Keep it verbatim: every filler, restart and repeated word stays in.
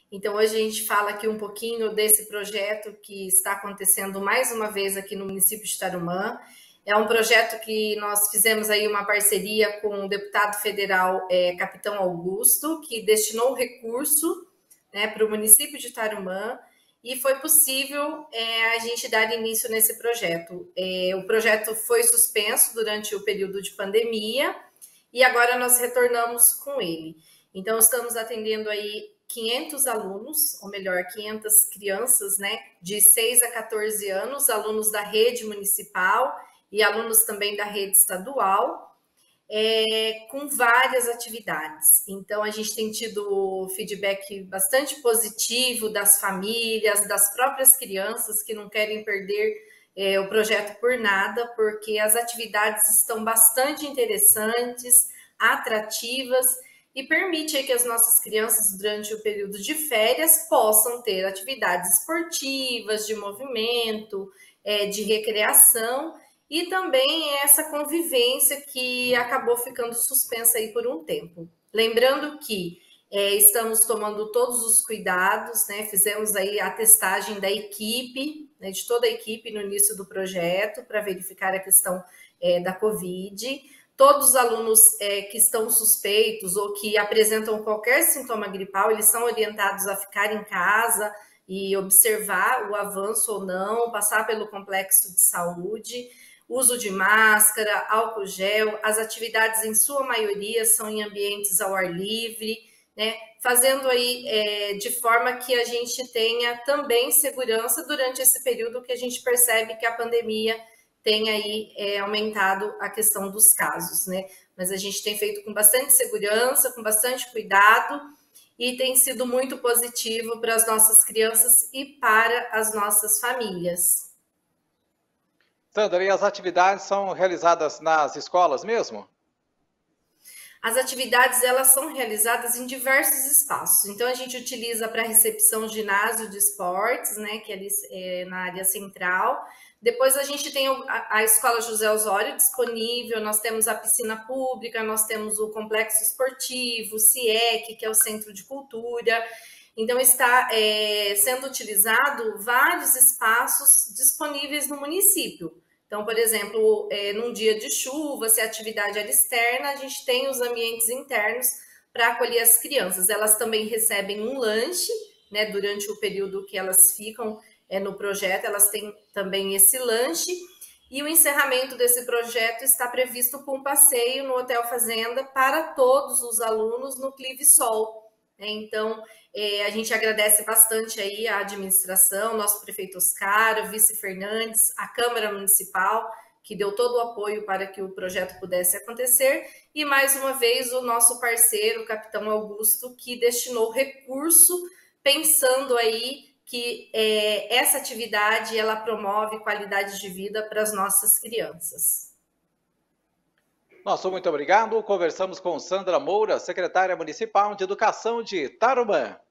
Então, hoje a gente fala aqui um pouquinho desse projeto que está acontecendo mais uma vez aqui no município de Tarumã. É um projeto que nós fizemos aí uma parceria com o deputado federal é, Capitão Augusto, que destinou recurso, né, para o município de Tarumã, e foi possível é, a gente dar início nesse projeto. É, o projeto foi suspenso durante o período de pandemia e agora nós retornamos com ele. Então, estamos atendendo aí quinhentos alunos, ou melhor, quinhentas crianças, né, de seis a quatorze anos, alunos da rede municipal e alunos também da rede estadual, é, com várias atividades. Então, a gente tem tido feedback bastante positivo das famílias, das próprias crianças que não querem perder é, o projeto por nada, porque as atividades estão bastante interessantes, atrativas, e permite que as nossas crianças, durante o período de férias, possam ter atividades esportivas, de movimento, é, de recreação, e também essa convivência que acabou ficando suspensa aí por um tempo. Lembrando que é, estamos tomando todos os cuidados, né? Fizemos aí a testagem da equipe, né, de toda a equipe no início do projeto, para verificar a questão é, da Covid. Todos os alunos é, que estão suspeitos ou que apresentam qualquer sintoma gripal, eles são orientados a ficar em casa e observar o avanço ou não, passar pelo complexo de saúde, uso de máscara, álcool gel, as atividades em sua maioria são em ambientes ao ar livre, né? Fazendo aí é, de forma que a gente tenha também segurança durante esse período que a gente percebe que a pandemia tem aí é, aumentado a questão dos casos, né? Mas a gente tem feito com bastante segurança, com bastante cuidado, e tem sido muito positivo para as nossas crianças e para as nossas famílias. Sandra, e as atividades são realizadas nas escolas mesmo? As atividades, elas são realizadas em diversos espaços. Então, a gente utiliza para recepção ginásio de esportes, né, que é ali é, na área central. Depois a gente tem a, a Escola José Osório disponível, nós temos a piscina pública, nós temos o complexo esportivo, o CIEC, que é o Centro de Cultura. Então, está é, sendo utilizado vários espaços disponíveis no município. Então, por exemplo, é, num dia de chuva, se a atividade era externa, a gente tem os ambientes internos para acolher as crianças. Elas também recebem um lanche, né, durante o período que elas ficam é, no projeto, elas têm também esse lanche. E o encerramento desse projeto está previsto com um passeio no Hotel Fazenda para todos os alunos no Clive Sol. Então, é, a gente agradece bastante aí a administração, nosso prefeito Oscar, o vice Fernandes, a Câmara Municipal, que deu todo o apoio para que o projeto pudesse acontecer, e mais uma vez o nosso parceiro, o Capitão Augusto, que destinou recurso pensando aí que é, essa atividade ela promove qualidade de vida para as nossas crianças. Nosso muito obrigado. Conversamos com Sandra Moura, secretária municipal de Educação de Tarumã.